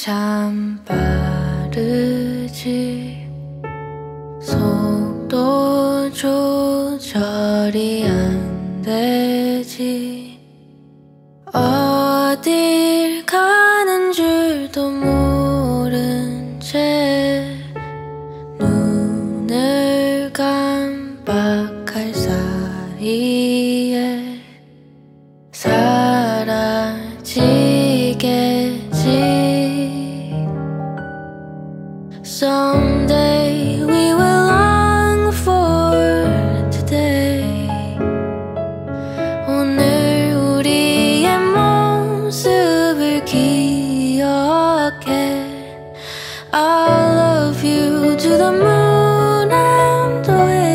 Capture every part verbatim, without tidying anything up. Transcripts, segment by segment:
참 빠르지. 속도 조절이 안 되지. 어딜 가는 줄도 모른 채 눈을 깜빡할 사이에 사라지겠지. Someday we will long for today. 오늘 우리의 모습을 기억해. I love you to the moon and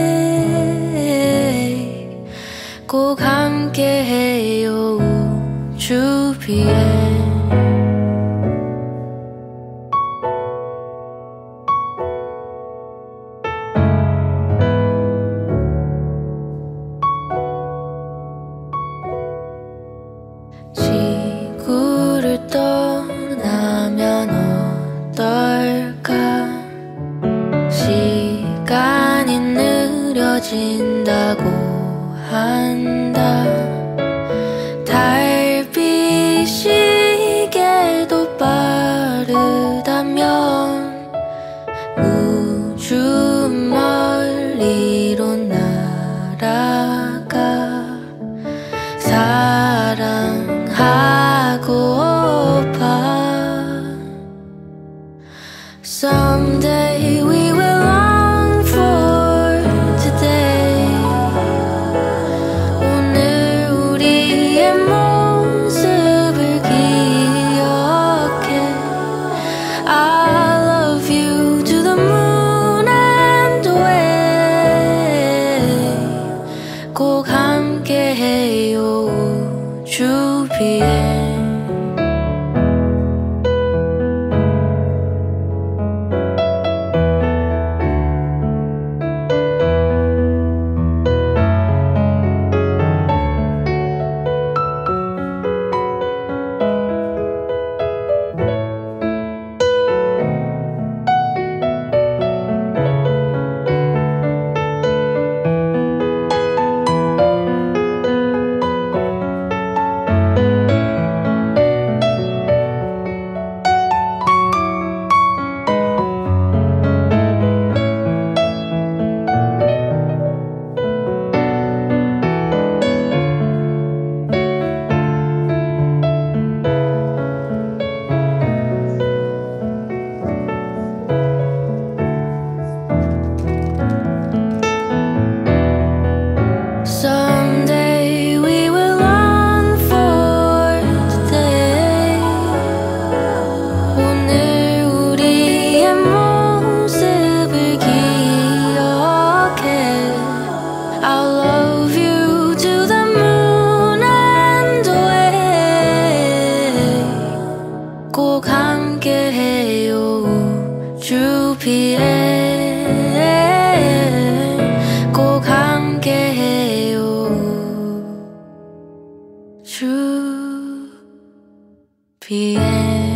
away. 꼭 함께해요 우주 비에. 지구를 떠나면 어떨까? 시간이 느려진다고 한다. 달빛 시계도 빠르다면 우주 멀리로 날아가. 사랑하고파. Someday we will long for today. 오늘 우리의 모습을 기억해. I love you to the moon and away. 꼭 함께해요 우주 비에. Someday we will long for today. 오늘 우리의 모습을 기억해. I love you to the moon and away. 꼭 함께해요 우주 비에. 꼭 함께해요 우주 비에.